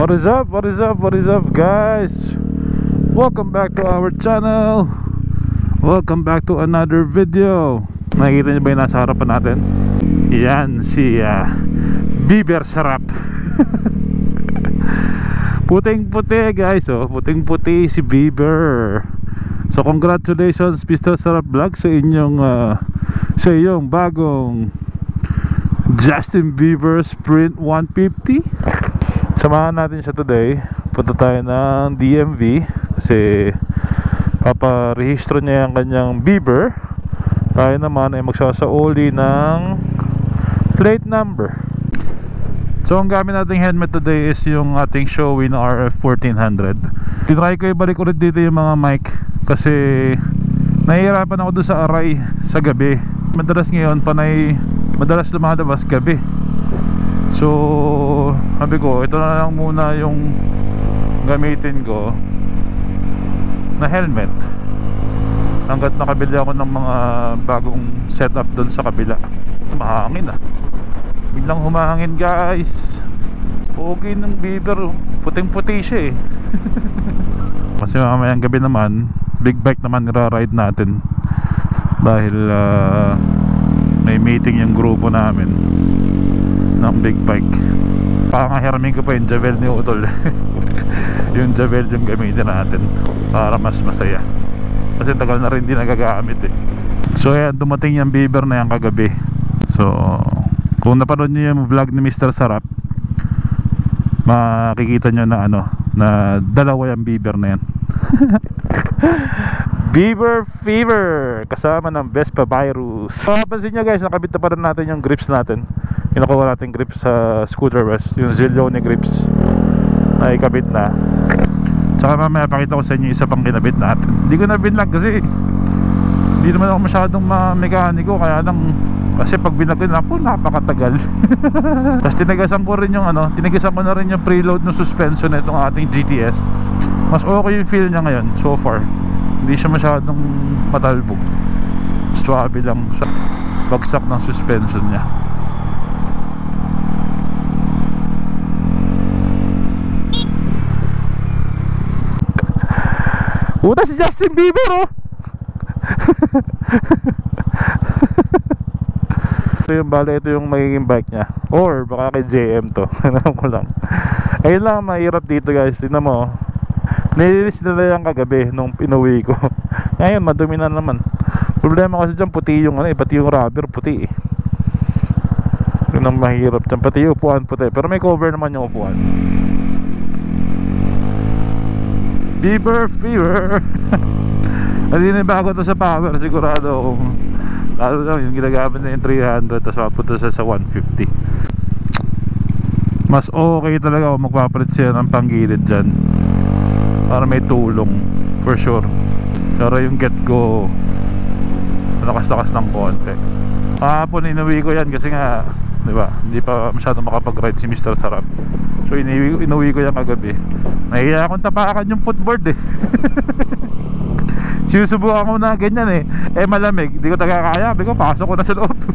What is up? What is up? What is up, guys? Welcome back to our channel. Welcome back to another video. Nakikita niyo ba yung nasa harapan natin? Yan si Bieber Sarap. Puting-puti, guys, oh. Puting-puti si Bieber. So congratulations Mr. Sarap Vlog sa iyong bagong Justin Bieber Sprint 150. Samahan natin siya today. Punta tayo ng DMV kasi paparehistro niya yung kanyang Bieber. Tayo naman ay magsasauli ng plate number. So ang gamit nating helmet today is yung ating Shoei na RF 1400. Tinry ko ibalik ulit dito yung mga mic kasi nahihirapan ako doon sa aray sa gabi. Madalas ngayon madalas lumalabas gabi. So sabi ko ito na lang muna yung gamitin ko na helmet hanggat nakabili ako ng mga bagong setup doon sa kabila. Mahangin biglang humangin, guys. Okay ng Bieber, puting-puti siya kasi mamayang gabi naman big bike naman nira-ride natin dahil may meeting yung grupo namin ng big bike. Pangahiramin ko pa yung Javel ni Utol. Yung Javel yung gamitin natin para mas masaya kasi tagal na rin di nagagamit So yan, dumating yung Bieber na yan kagabi. So kung napanood nyo yung vlog ni Mr. Sarap, makikita nyo na na dalawa yung Bieber na yan. Bieber Fever kasama ng Vespa Virus. So mapansin nyo, guys, nakabit na pa rin natin yung grips natin. Kinukuha natin grips sa Scooter West, yung Zillione grips na ikabit na. Tsaka mamaya pakita ko sa inyo isa pang kinabit natin. Hindi ko na binlag kasi hindi naman ako masyadong mekaniko, kaya lang kasi pag binagin ako napakatagal. Tapos tinagasan ko rin yung tinagasan ko na rin yung preload ng suspension na itong ating GTS. Mas okay yung feel niya ngayon so far. Hindi siya masyadong matalbog. Swabe lang sa bagsak ng suspension niya. Puta si Justin Bieber, oh. Ito yung magiging bike niya. Or baka kay JM to. Alam ko lang. Ayun lang mahirap dito, guys. Tingnan mo, nililis nila yung kagabi nung inuwi ko. Ngayon madumi na naman. Problema kasi dyan puti yung pati yung rubber puti Yun ang mahirap dyan. Pati yung upuan puti. Pero may cover naman yung upuan. Bieber Fever. Hindi na bago to sa power. Sigurado lalo lang yung ginagamit na yung 300 tapos mapunta sa 150. Mas okay talaga kung magpapalit siya ng panggilid dyan para may tulong for sure. Pero yung get go lakas-lakas ng konti. Kahapon inuwi ko yan kasi nga diba, hindi pa masyadong makapag-ride si Mr. Sarap. So inuwi ko yan kagabi. Nahiya akong tapakan yung footboard sinusubukan ko na ganyan malamig, di ko tagakaya. Sabi ko pasok ko na sa loob.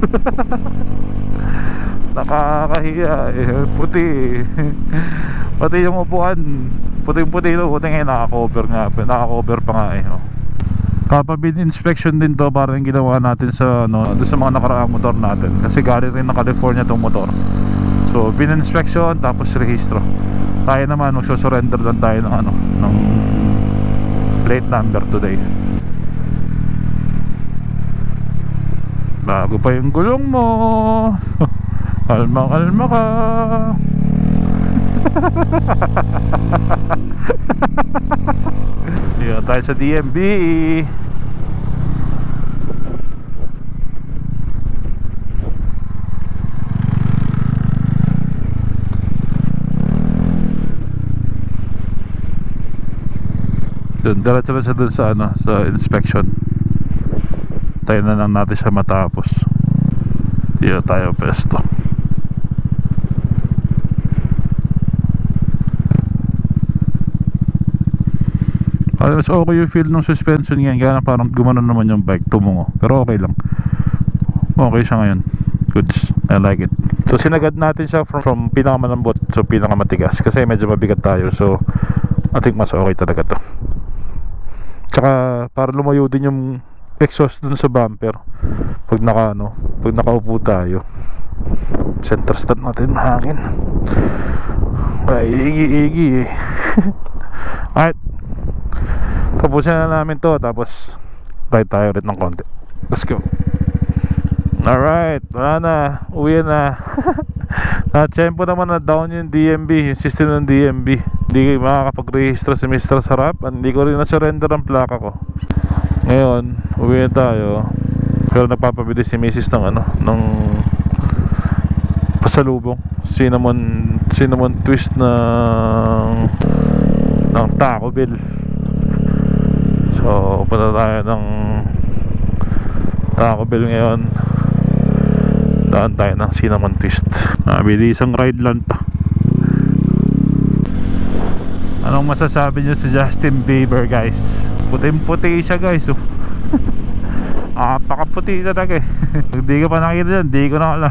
Nakakahiya puti pati yung upuan puting-puti ito. Buti ngayon naka-cover pa nga Kapabin inspection din to para yung ginawa natin sa doon sa mga nakaraang motor natin kasi galing rin na California tong motor. So bin-inspection tapos rehistro. Tayo naman magsusurrender lang tayo ng plate number today. Bago pa yung gulong mo. Kalma ka. Dito tayo sa DMV. So diretso na siya dun sa sa inspection. Tayo na lang natin siya matapos. Dito tayo pesto. Mas okay yung feel ng suspension ngayon. Kaya parang gumano naman yung bike, tumungo. Pero okay lang. Okay siya ngayon. goods. I like it. So sinagad natin siya from pinakamalambot so pinakamatigas kasi medyo mabigat tayo. So I think mas okay talaga to. Tsaka para lumayo din yung exhaust dun sa bumper pag nakaupo tayo. Center stand natin mahangin. Ay, igi eh. Alright, tapusin na namin to, tapos ride tayo ulit ng konti. Let's go. Alright, wala na, uwi na. Tiyempo naman na down yung DMB, yung system ng DMB. Hindi makakapag-register si Mr. Sarap. Hindi ko rin na-surrender ang plaka ko. Ngayon, uwi na tayo. Pero nagpapabili si Mrs. ng pasalubong, cinnamon twist ng Taco Bell. So punta tayo ng Taco Bell ngayon. Daan tayo ng cinnamon twist. Mabilisang ride lang to. Anong masasabi nyo sa Justin Bieber, guys? Puting-puti siya, guys. Apakaputi talaga eh. Hindi ka pa nakita dyan, hindi ko na alam.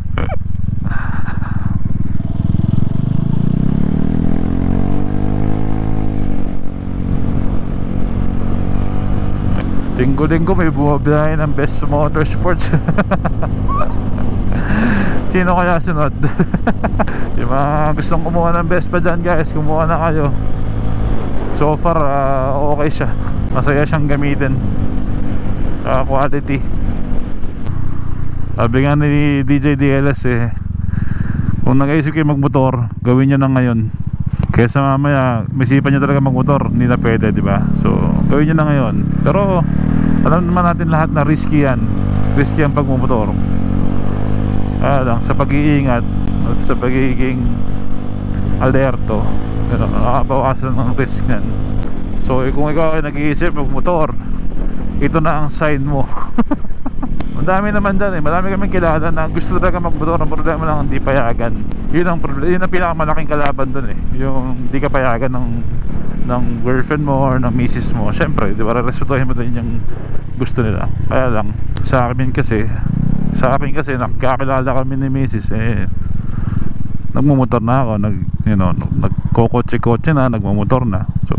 Linggo-linggo may bumabiyahe ng Best Motorsports. Sino kaya sunod? Yung mga gustong kumuha ng best pa dyan, guys, kumuha na kayo. So far okay siya. Masaya siyang gamitin. Quality. Sabi nga ni DJ DLS kung nag-iisip kayo magmotor, gawin nyo na ngayon. Kesa mamaya misipan nyo talaga magmotor, hindi na pwede, diba? So gawin nyo na ngayon. Pero alam naman natin lahat na risky yan. Risky ang pagmumotor. Lang sa pag-iingat at sa pagiging alerto, nakakabawasan ng risk yan. So kung ikaw ay nag-iisip magmotor, ito na ang sign mo. Madami naman dyan marami kaming kilala na gusto talaga magmotor. Ang problema lang hindi payagan. Yun ang pinakamalaking kalaban dun yung hindi ka payagan ng girlfriend mo or ng misis mo. Siyempre, di ba, respetuhin mo din yung gusto nila. Kaya lang, sa akin kasi nakakilala kami ni misis nagmumotor na ako, nagkokotse-kotse na, nagmumotor na. So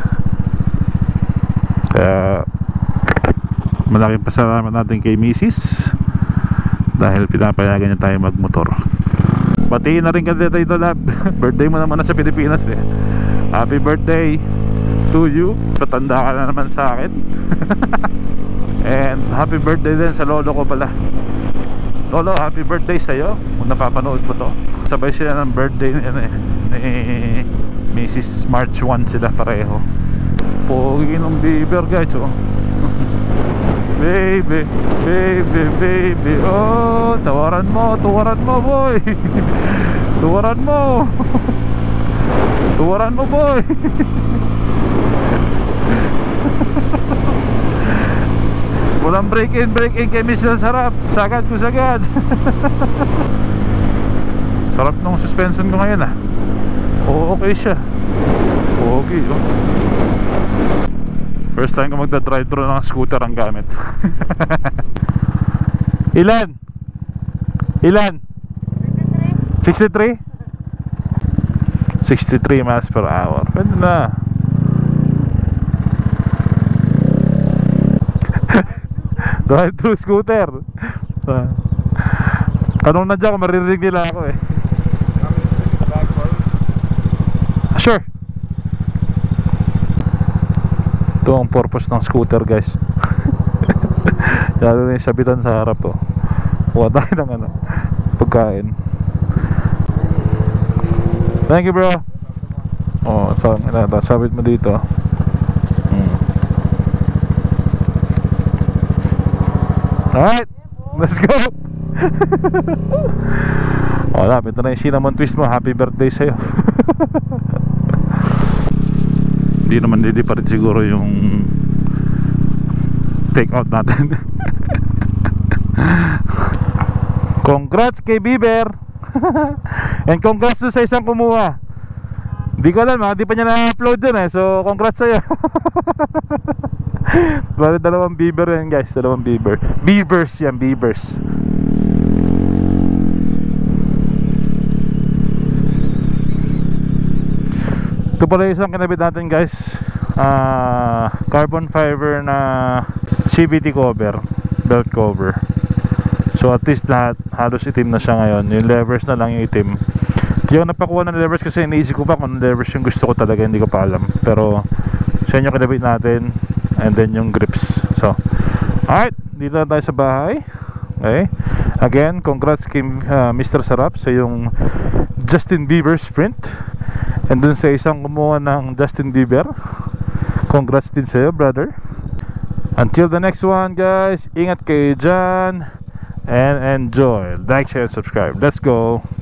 kaya malaking pasalamat natin kay Mrs. dahil pinapayagan niya tayo magmotor. Batiin na rin ka dito, lab. Birthday mo naman na sa Pilipinas Happy birthday to you. Patanda ka na naman sa akin. And happy birthday din sa lolo ko pala. Lolo, happy birthday sa'yo. Kung napapanood mo to, sabay sila ng birthday ni Mrs. March 1 sila pareho. Pogi ng Bieber, guys. Baby, baby, baby. Oh, tawaran mo boy. Tawaran mo boy. Walang break in kay Mr. Sarap. Sagad ko sagad. Sarap nung suspension ko ngayon okay siya. Okay First time ko magda-drive-thru ng scooter ang gamit. Ilan? 63? 63 miles per hour. Pwede na. Drive-thru scooter. Tanong na dyan kung maririnig nila ako Sure. Ito ang purpose ng scooter, guys. Lalo na yung sabitan sa harap kuha tayo ng pagkain. Thank you, bro. Sabit mo dito. Alright, let's go. Lapit na yung cinnamon twist mo. Happy birthday sa'yo. Hindi naman pa rin siguro yung take out natin. Congrats kay Bieber. And congrats sa isang kumuha. Hindi ko alam hindi pa niya na-upload dun so congrats sa'yo. Bale, dalawang Bieber yan, guys. Dalawang Bieber. Beavers yan, Beavers. pala yung isang kinabit natin guys, carbon fiber na CVT cover, belt cover. So at least lahat halos itim na siya ngayon. Yung levers na lang yung itim. Hindi ako napakuha ng levers kasi iniisip ko pa kung levers yung gusto ko talaga, hindi ko pa alam. Pero sa inyo kinabit natin, and then yung grips. So alright, dito na tayo sa bahay. Okay, again congrats kay Mr. Sarap sa yung Justin Bieber sprint. And dun sa isang kumuha ng Justin Bieber, congrats din sa'yo brother. Until the next one guys, ingat kayo dyan and enjoy. Like, share, subscribe. Let's go.